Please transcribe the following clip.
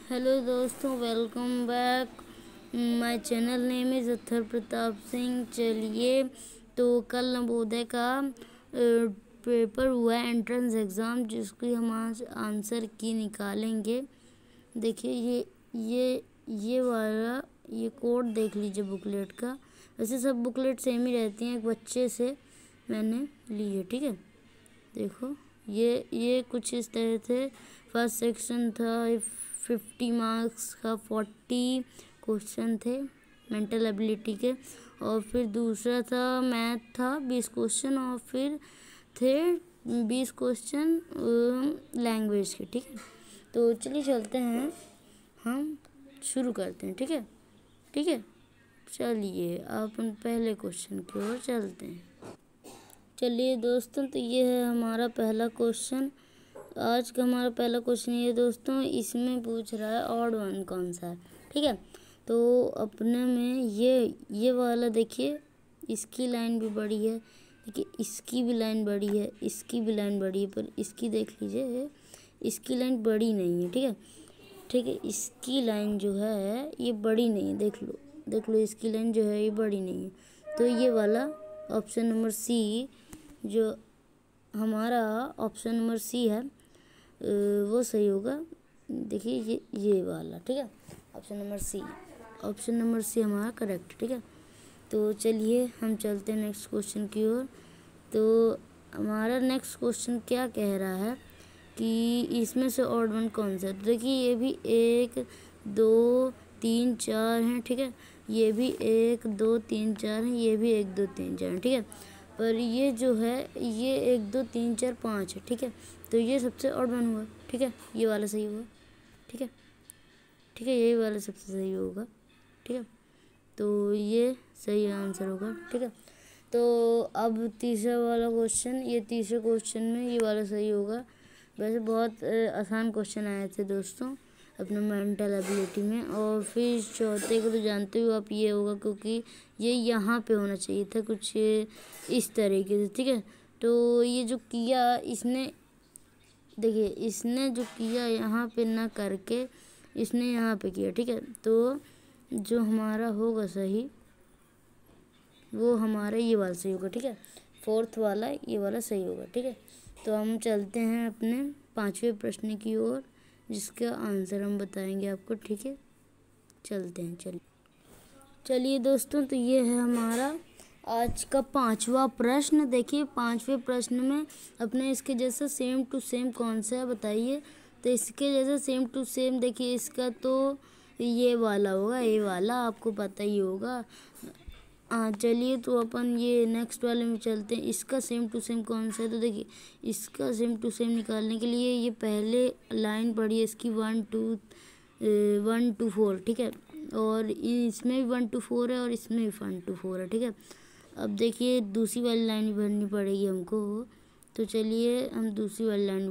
Hello दोस्तों, welcome back. My channel name is Athar Pratap Singh. चलिए, तो कल नवोदय का पेपर हुआ है, एंट्रेंस एग्ज़ाम, जिसकी हम आज आंसर की निकालेंगे। देखिए ये वाला ये कोड देख लीजिए बुकलेट का। वैसे सब बुकलेट सेम ही रहती हैं, एक बच्चे से मैंने ली है, ठीक है। देखो ये कुछ इस तरह से फर्स्ट सेक्शन था 50 मार्क्स का, 40 क्वेश्चन थे मेंटल एबिलिटी के, और फिर दूसरा था मैथ था 20 क्वेश्चन, और फिर थे 20 क्वेश्चन लैंग्वेज के, ठीक है। तो चलिए चलते हैं, हम शुरू करते हैं, ठीक है। ठीक है, चलिए अपन पहले क्वेश्चन की ओर चलते हैं। चलिए दोस्तों, तो ये है हमारा पहला क्वेश्चन। आज का हमारा पहला क्वेश्चन ये दोस्तों, इसमें पूछ रहा है ऑड वन कौन सा है, ठीक है। तो अपने में ये वाला देखिए, इसकी लाइन भी बड़ी है, देखिए इसकी भी लाइन बड़ी है, इसकी भी लाइन बड़ी है, पर इसकी देख लीजिए इसकी लाइन बड़ी नहीं है, ठीक है। ठीक है, इसकी लाइन जो है ये बड़ी नहीं है, देख लो इसकी लाइन जो है ये बड़ी नहीं है। तो ये वाला ऑप्शन नंबर सी, जो हमारा ऑप्शन नंबर सी है, वो सही होगा। देखिए ये वाला, ठीक है, ऑप्शन नंबर सी हमारा करेक्ट, ठीक है। तो चलिए हम चलते हैं नेक्स्ट क्वेश्चन की ओर। तो हमारा नेक्स्ट क्वेश्चन क्या कह रहा है कि इसमें से ऑड वन कौन सा है। तो देखिए ये भी 1 2 3 4 हैं, ठीक है। ये भी 1 2 3 4 हैं, ये भी 1 2 3 4 हैं, ठीक है। पर ये जो है ये 1 2 3 4 5 है, ठीक है। तो ये सबसे ऑड वन हुआ, ठीक है, ये वाला सही होगा, ठीक है। ठीक है, यही वाला सबसे सही होगा, ठीक है। तो ये सही आंसर होगा, ठीक है। तो अब तीसरा वाला क्वेश्चन, ये तीसरे क्वेश्चन में ये वाला सही होगा। वैसे बहुत आसान क्वेश्चन आए थे दोस्तों अपने मेंटल एबिलिटी में। और फिर चौथे को तो जानते हो आप, ये होगा क्योंकि ये यहाँ पे होना चाहिए था कुछ इस तरीके से, ठीक है। तो ये जो किया इसने, देखिए इसने जो किया यहाँ पे ना करके इसने यहाँ पे किया, ठीक है। तो जो हमारा होगा सही वो हमारा ये वाला सही होगा, ठीक है। फोर्थ वाला ये वाला सही होगा, ठीक है। तो हम चलते हैं अपने पांचवें प्रश्न की ओर, जिसका आंसर हम बताएंगे आपको, ठीक है। चलते हैं, चलिए दोस्तों, तो ये है हमारा आज का पांचवा प्रश्न। देखिए पांचवें प्रश्न में अपने इसके जैसा सेम टू सेम कौन सा है बताइए। तो इसके जैसा सेम टू सेम देखिए इसका तो ये वाला होगा, ये वाला आपको पता ही होगा। हाँ चलिए, तो अपन ये नेक्स्ट वाले में चलते हैं। इसका सेम टू सेम कौन सा है। तो देखिए इसका सेम टू सेम निकालने के लिए ये पहले लाइन पढ़ी है इसकी 1 2 4, ठीक है। और इसमें भी 1 2 4 है और इसमें भी 1 2 4 है, ठीक है। अब देखिए दूसरी वाली लाइन भी भरनी पड़ेगी हमको। तो चलिए हम दूसरी वाली लाइन